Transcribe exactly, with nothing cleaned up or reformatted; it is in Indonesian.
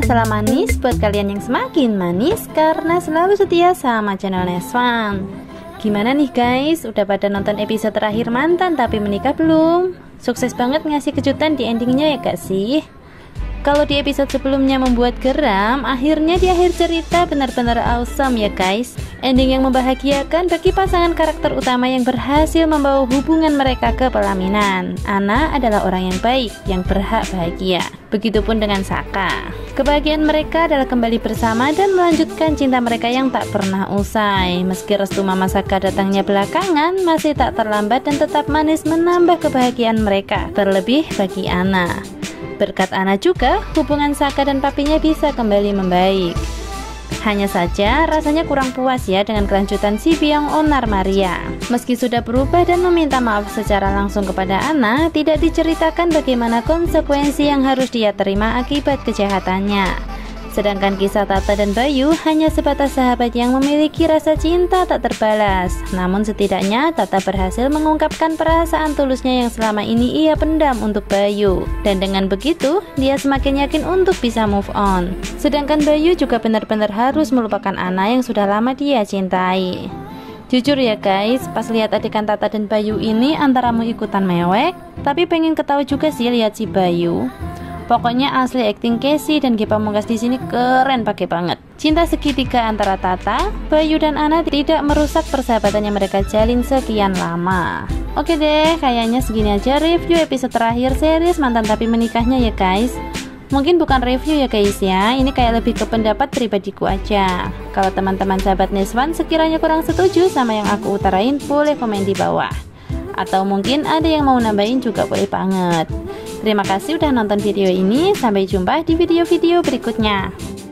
salam manis buat kalian yang semakin manis karena selalu setia sama channel Neswan. Gimana nih guys, udah pada nonton episode terakhir Mantan Tapi Menikah belum? Sukses banget ngasih kejutan di endingnya ya gak sih? Kalau di episode sebelumnya membuat geram, akhirnya di akhir cerita benar-benar awesome ya guys. Ending yang membahagiakan bagi pasangan karakter utama yang berhasil membawa hubungan mereka ke pelaminan. Ana adalah orang yang baik, yang berhak bahagia. Begitupun dengan Saka. Kebahagiaan mereka adalah kembali bersama dan melanjutkan cinta mereka yang tak pernah usai. Meski restu Mama Saka datangnya belakangan, masih tak terlambat dan tetap manis menambah kebahagiaan mereka. Terlebih bagi Ana. Berkat Ana juga, hubungan Saka dan papinya bisa kembali membaik. Hanya saja, rasanya kurang puas ya dengan kelanjutan si Byung Onar Maria. Meski sudah berubah dan meminta maaf secara langsung kepada Ana, tidak diceritakan bagaimana konsekuensi yang harus dia terima akibat kejahatannya. Sedangkan kisah Tata dan Bayu hanya sebatas sahabat yang memiliki rasa cinta tak terbalas. Namun setidaknya Tata berhasil mengungkapkan perasaan tulusnya yang selama ini ia pendam untuk Bayu. Dan dengan begitu, dia semakin yakin untuk bisa move on. Sedangkan Bayu juga benar-benar harus melupakan Ana yang sudah lama dia cintai. Jujur ya guys, pas lihat adegan Tata dan Bayu ini antara mau ikutan mewek, tapi pengen ketawa juga sih lihat si Bayu. Pokoknya asli acting Casey dan Ge Pamungkas di sini keren pakai banget. Cinta segitiga antara Tata, Bayu dan Ana tidak merusak persahabatan yang mereka jalin sekian lama. Oke deh, kayaknya segini aja review episode terakhir series Mantan Tapi Menikahnya ya guys. Mungkin bukan review ya guys ya, ini kayak lebih ke pendapat pribadiku aja. Kalau teman-teman sahabat Neswan sekiranya kurang setuju sama yang aku utarain, boleh komen di bawah. Atau mungkin ada yang mau nambahin juga boleh banget. Terima kasih udah nonton video ini, sampai jumpa di video-video berikutnya.